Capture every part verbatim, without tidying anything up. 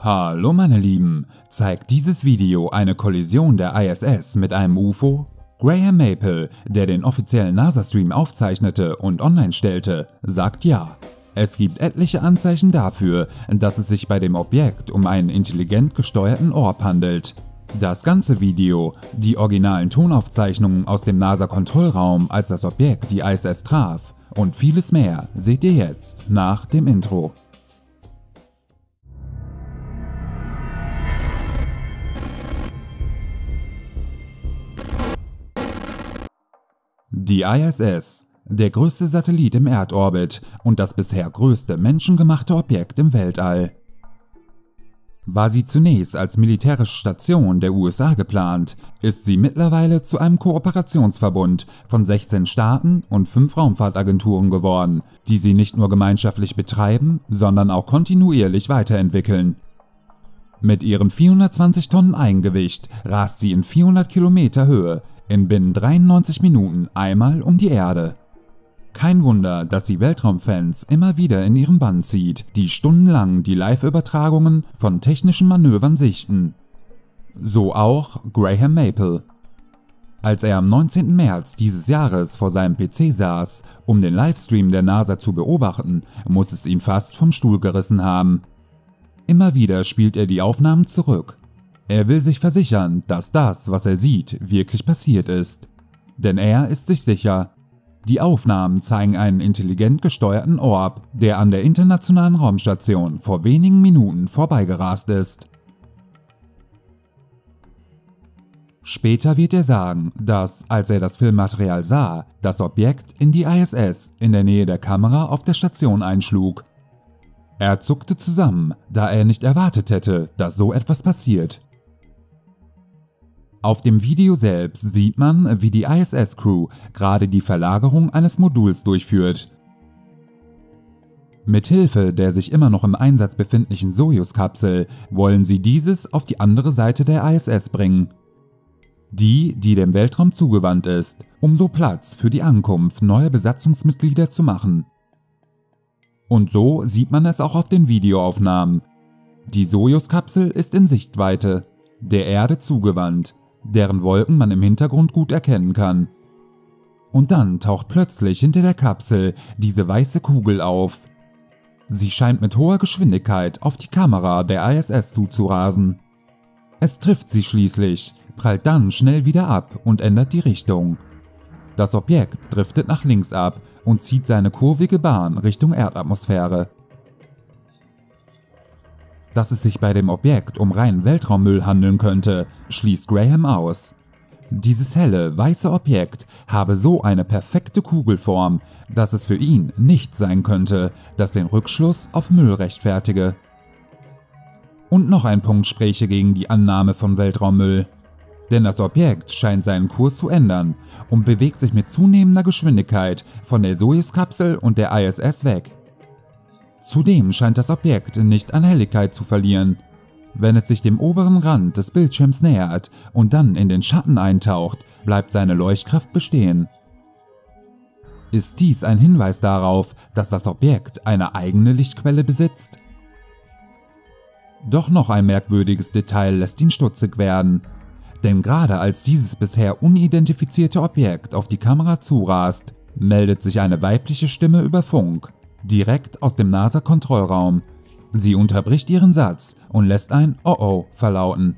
Hallo meine Lieben, zeigt dieses Video eine Kollision der I S S mit einem U F O? Graham Maple, der den offiziellen NASA-Stream aufzeichnete und online stellte, sagt ja. Es gibt etliche Anzeichen dafür, dass es sich bei dem Objekt um einen intelligent gesteuerten Orb handelt. Das ganze Video, die originalen Tonaufzeichnungen aus dem NASA-Kontrollraum, als das Objekt die I S S traf, und vieles mehr seht ihr jetzt nach dem Intro. Die I S S, der größte Satellit im Erdorbit und das bisher größte menschengemachte Objekt im Weltall. War sie zunächst als militärische Station der U S A geplant, ist sie mittlerweile zu einem Kooperationsverbund von sechzehn Staaten und fünf Raumfahrtagenturen geworden, die sie nicht nur gemeinschaftlich betreiben, sondern auch kontinuierlich weiterentwickeln. Mit ihren vierhundertzwanzig Tonnen Eigengewicht rast sie in vierhundert Kilometer Höhe in binnen dreiundneunzig Minuten einmal um die Erde. Kein Wunder, dass sie Weltraumfans immer wieder in ihren Bann zieht, die stundenlang die Live-Übertragungen von technischen Manövern sichten. So auch Graham Maple. Als er am neunzehnten März dieses Jahres vor seinem P C saß, um den Livestream der NASA zu beobachten, muss es ihn fast vom Stuhl gerissen haben. Immer wieder spielt er die Aufnahmen zurück. Er will sich versichern, dass das, was er sieht, wirklich passiert ist. Denn er ist sich sicher, die Aufnahmen zeigen einen intelligent gesteuerten Orb, der an der Internationalen Raumstation vor wenigen Minuten vorbeigerast ist. Später wird er sagen, dass, als er das Filmmaterial sah, das Objekt in die I S S in der Nähe der Kamera auf der Station einschlug. Er zuckte zusammen, da er nicht erwartet hätte, dass so etwas passiert. Auf dem Video selbst sieht man, wie die I S S-Crew gerade die Verlagerung eines Moduls durchführt. Mithilfe der sich immer noch im Einsatz befindlichen Sojus-Kapsel wollen sie dieses auf die andere Seite der I S S bringen. Die, die dem Weltraum zugewandt ist, um so Platz für die Ankunft neuer Besatzungsmitglieder zu machen. Und so sieht man es auch auf den Videoaufnahmen. Die Sojus-Kapsel ist in Sichtweite, der Erde zugewandt, deren Wolken man im Hintergrund gut erkennen kann. Und dann taucht plötzlich hinter der Kapsel diese weiße Kugel auf. Sie scheint mit hoher Geschwindigkeit auf die Kamera der I S S zuzurasen. Es trifft sie schließlich, prallt dann schnell wieder ab und ändert die Richtung. Das Objekt driftet nach links ab und zieht seine kurvige Bahn Richtung Erdatmosphäre. Dass es sich bei dem Objekt um reinen Weltraummüll handeln könnte, schließt Graham aus. Dieses helle, weiße Objekt habe so eine perfekte Kugelform, dass es für ihn nichts sein könnte, das den Rückschluss auf Müll rechtfertige. Und noch ein Punkt spräche gegen die Annahme von Weltraummüll. Denn das Objekt scheint seinen Kurs zu ändern und bewegt sich mit zunehmender Geschwindigkeit von der Sojus-Kapsel und der I S S weg. Zudem scheint das Objekt nicht an Helligkeit zu verlieren. Wenn es sich dem oberen Rand des Bildschirms nähert und dann in den Schatten eintaucht, bleibt seine Leuchtkraft bestehen. Ist dies ein Hinweis darauf, dass das Objekt eine eigene Lichtquelle besitzt? Doch noch ein merkwürdiges Detail lässt ihn stutzig werden. Denn gerade als dieses bisher unidentifizierte Objekt auf die Kamera zurast, meldet sich eine weibliche Stimme über Funk. Direkt aus dem NASA-Kontrollraum. Sie unterbricht ihren Satz und lässt ein Oh-Oh verlauten.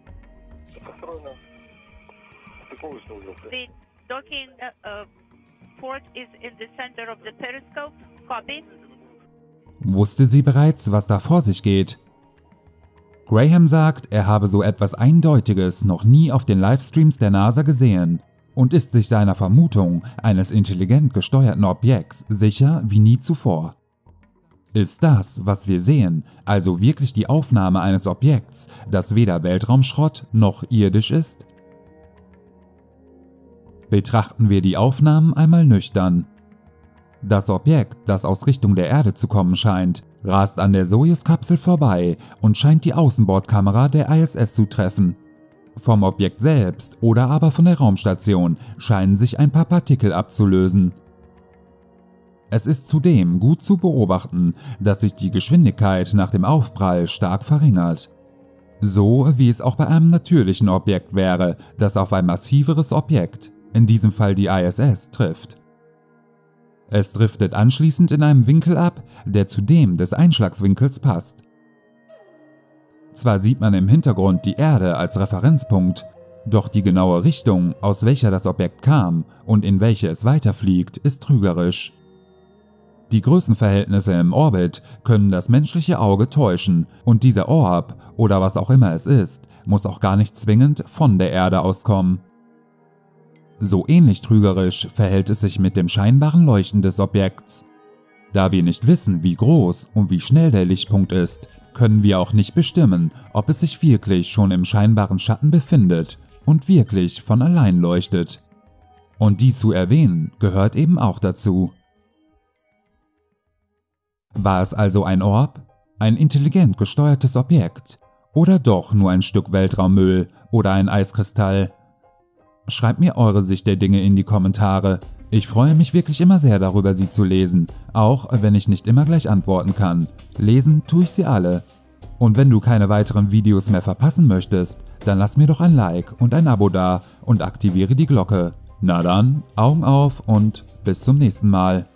The docking uh, port is in the center of the periscope. Copy. Wusste sie bereits, was da vor sich geht? Graham sagt, er habe so etwas Eindeutiges noch nie auf den Livestreams der NASA gesehen und ist sich seiner Vermutung eines intelligent gesteuerten Objekts sicher wie nie zuvor. Ist das, was wir sehen, also wirklich die Aufnahme eines Objekts, das weder Weltraumschrott noch irdisch ist? Betrachten wir die Aufnahmen einmal nüchtern. Das Objekt, das aus Richtung der Erde zu kommen scheint, rast an der Sojus-Kapsel vorbei und scheint die Außenbordkamera der I S S zu treffen. Vom Objekt selbst oder aber von der Raumstation scheinen sich ein paar Partikel abzulösen. Es ist zudem gut zu beobachten, dass sich die Geschwindigkeit nach dem Aufprall stark verringert. So wie es auch bei einem natürlichen Objekt wäre, das auf ein massiveres Objekt, in diesem Fall die I S S, trifft. Es driftet anschließend in einem Winkel ab, der zu dem des Einschlagswinkels passt. Zwar sieht man im Hintergrund die Erde als Referenzpunkt, doch die genaue Richtung, aus welcher das Objekt kam und in welche es weiterfliegt, ist trügerisch. Die Größenverhältnisse im Orbit können das menschliche Auge täuschen und dieser Orb, oder was auch immer es ist, muss auch gar nicht zwingend von der Erde auskommen. So ähnlich trügerisch verhält es sich mit dem scheinbaren Leuchten des Objekts. Da wir nicht wissen, wie groß und wie schnell der Lichtpunkt ist, können wir auch nicht bestimmen, ob es sich wirklich schon im scheinbaren Schatten befindet und wirklich von allein leuchtet. Und dies zu erwähnen, gehört eben auch dazu. War es also ein Orb, ein intelligent gesteuertes Objekt oder doch nur ein Stück Weltraummüll oder ein Eiskristall? Schreibt mir eure Sicht der Dinge in die Kommentare. Ich freue mich wirklich immer sehr darüber, sie zu lesen, auch wenn ich nicht immer gleich antworten kann. Lesen tue ich sie alle. Und wenn du keine weiteren Videos mehr verpassen möchtest, dann lass mir doch ein Like und ein Abo da und aktiviere die Glocke. Na dann, Augen auf und bis zum nächsten Mal.